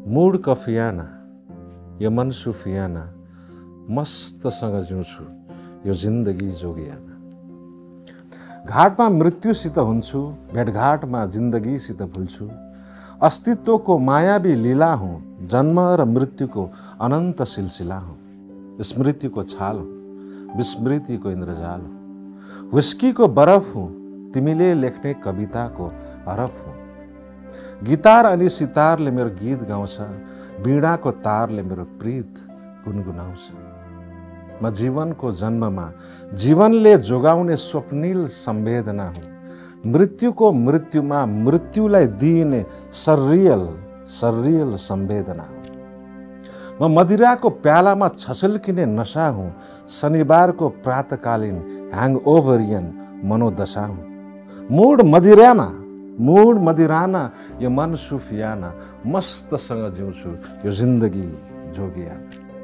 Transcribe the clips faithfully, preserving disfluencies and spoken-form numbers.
Mood कफियाना यो मन सुफियाना मस्तसँग जिउँछु यो जिन्दगी जोगियाना। घाटमा मृत्युसित हुन्छु, भेटघाटमा जिन्दगीसित भुल्छु। अस्तित्वको मायावी लीला हुँ, जन्म र मृत्युको अनन्त सिलसिला हुँ। स्मृतिको छाल हुँ, विस्मृतिको इन्द्रजाल हुँ। विस्कीको बरफ हुँ, तिमीले लेख्ने कविताको हरफ हुँ। गिटार अनि सितारले मेरो गीत गाउँछ, वीणाको तारले मेरो प्रीत गुनगुनाउँछ। म जीवनको जन्ममा जीवनले जोगाउने स्वप्निल संवेदना हुँ। मृत्युको मृत्युमा मृत्युलाई दिइने सर्रियल सर्रियल संवेदना हुँ। म मदिराको प्यालामा छचल्किने नशा हुँ। शनिबारको प्रातकालीन ह्याङओभरियन मनोदशा हुँ। मुड मदिराना मुड मदिराना यो मन सुफियाना मस्तसँग जिउँछु यो जिन्दगी जोगियाना।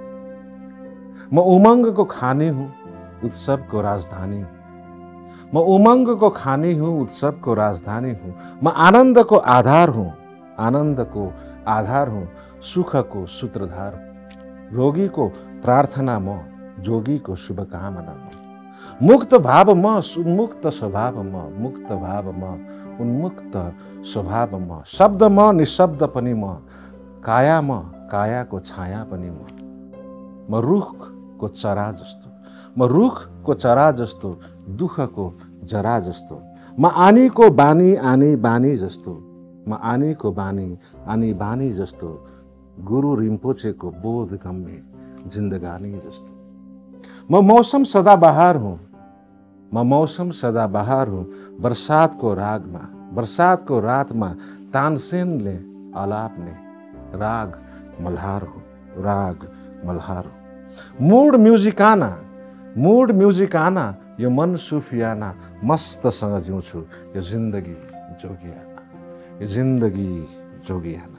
म उमङ्गको खानी हुँ, उत्सवको राजधानी हुँ। म उमङ्गको खानी हुँ, उत्सवको राजधानी हुँ। म आनन्दको आधार हुँ, आनन्दको आधार हुँ, सुखको सूत्रधार हुँ। रोगीको प्रार्थना म, जोगीको शुभकामना म। मुक्त भाव म, उन्मुक्त स्वभाव म, मुक्त भाव म, उन्मुक्त स्वभाव म। शब्द म, निशब्द पनि म, काया म, कायाको छाया पनि म। म रुखको चरा जस्तो, म रुखको चरा जस्तो, दुःखको जरा जस्तो। म आनीको बानी आनी बानी जस्तो, म आनीको बानी आनी बानी जस्तो। गुरु रिम्पोछेको बोधगम्य जिन्दगानी जस्तो। म मौसम सदाबहार हुँ, म मौसम सदाबहार हुँ। बरसातको रागमा, बरसातको रातमा तानसेनले आलाप्ने राग मल्हार हो, राग मल्हार हो। मुड म्युजिकाना मुड म्युजिकाना यो मन सुफियाना मस्तसँग जिउँछु यो जिन्दगी जोगियाना, यो जिन्दगी जोगियाना।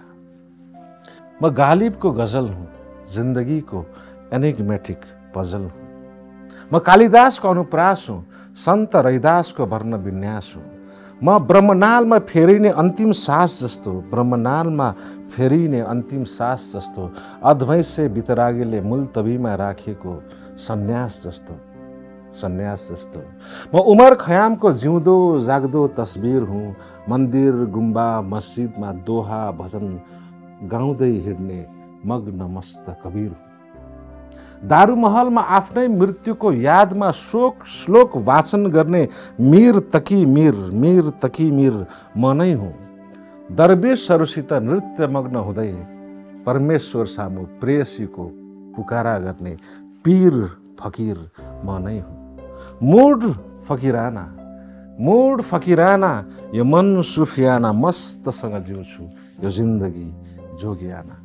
म गालिबको गजल हुँ, जिन्दगीको एनिग्मेटिक पजल हुँ। म कालिदासको अनुप्रास हुँ, सन्त रैदासको वर्ण विन्यास हुँ। म ब्रह्मनालमा फेरिने अन्तिम सास जस्तो, ब्रह्मनालमा फेरिने अन्तिम सास जस्तो। अधवैँसे बितरागीले मुल्तवीमा राखेको सन्यास जस्तो, सन्यास जस्तो। म उमर खयामको जिउँदो जाग्दो तस्बिर हुँ। मन्दिर गुम्बा मस्जिदमा दोहा भजन गाउँदै हिँड्ने मग्न मस्त कबीर हुँ। दारूमहलमा आफ्नै मृत्युको यादमा शोक श्लोक वाचन गर्ने मीर तकी मीर मीर तकी मीर म नै हुँ। दरवेशहरूसित नृत्यमग्न हुँदै परमेश्वर सामु प्रेयसीको पुकारा गर्ने पीर फकीर म नै हुँ। मुड फकिराना मुड फकिराना यो मन सुफियाना मस्तसँग जिउँछु यो जिन्दगी जोगियाना।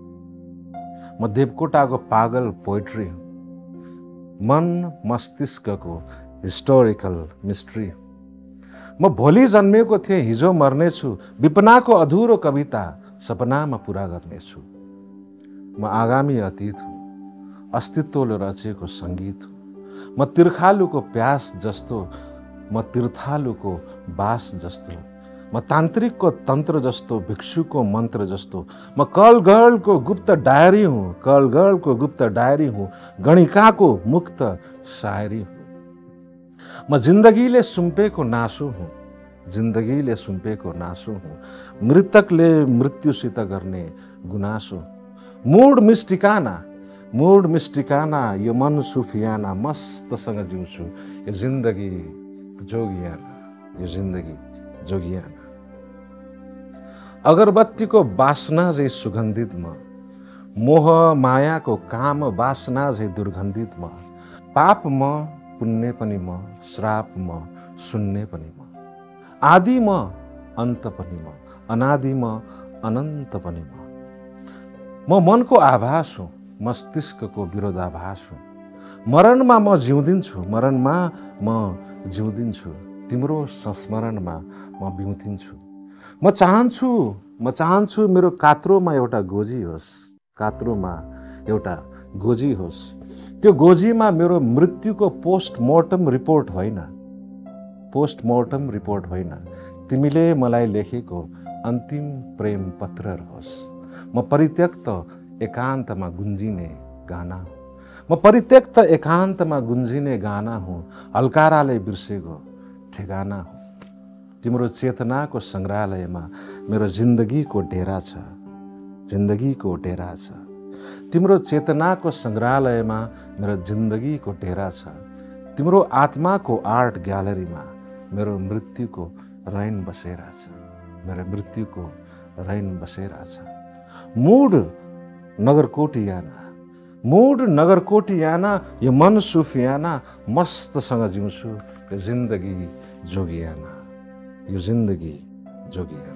म देवकोटाको पागल पोइट्री हुँ, मन मस्तिष्कको हिस्टोरिकल मिस्ट्री हुँ। म भोलि जन्मेको थिएँ, हिजो मर्नेछु, विपनाको अधुरो कविता सपनामा पुरा गर्नेछु। म आगामी अतीत हुँ, अस्तित्वले रचेको सङ्गीत हुँ। म तिर्खालुको प्यास जस्तो, म तीर्थालुको बास जस्तो। म तान्त्रिकको तन्त्र जस्तो, भिक्षुको मन्त्र जस्तो। म कल गर्लको गुप्त डायरी हुँ, कल गर्लको गुप्त डायरी हुँ। गणिकाको मुक्त शायरी हुँ। म जिन्दगीले सुम्पेको नासो हुँ, जिन्दगीले सुम्पेको नासो हुँ। मृतकले मृत्युसित गर्ने गुनासो। मुड मिस्टिकाना मुड मिस्टिकाना यो मन सुफियाना मस्तसँग जिउँछु यो जिन्दगी जोगियाना, यो जिन्दगी जोगियाना। अगरबत्तीको बासना झै सुगन्धित म, मोह मायाको काम वासना झै दुर्गन्धित म। पाप म, पुण्य पनि म, श्राप म, शून्य पनि म। आदि म, अन्त पनि म, अनादि म, अनन्त पनि म। म मनको आभास हुँ, मस्तिष्कको विरोधाभास हुँ। मरणमा म जिउँदिन्छु, मरणमा म जिउँदिन्छु। तिम्रो संस्मरणमा म बिउतिन्छु। म चाहन्छु म चाहन्छु मेरो कात्रोमा एउटा गोजी होस्, कात्रोमा एउटा गोजी होस्। त्यो गोजीमा मेरो मृत्युको पोस्टमोर्टम रिपोर्ट होइन, पोस्टमोर्टम रिपोर्ट होइन, तिमीले मलाई लेखेको अन्तिम प्रेम पत्र रहोस्। म परित्यक्त एकान्तमा गुन्जिने गाना हुँ। म परित्यक्त एकान्तमा गुन्जिने गाना हुँ, हल्काराले बिर्सेको ठेगाना हुँ। तिम्रो चेतनाको सङ्ग्रहालयमा मेरो जिन्दगीको डेरा छ, जिन्दगीको डेरा छ। तिम्रो चेतनाको सङ्ग्रहालयमा मेरो जिन्दगीको डेरा छ। तिम्रो आत्माको आर्ट ग्यालरीमा मेरो मृत्युको रैन बसेरा छ, मेरो मृत्युको रैन बसेरा छ। मुड नगरकोटियाना, मुड नगरकोटियाना, यो मन सुफियाना, मस्तसँग जिउँछु यो जिन्दगी जोगियाना, यो जिन्दगी जोगियाना।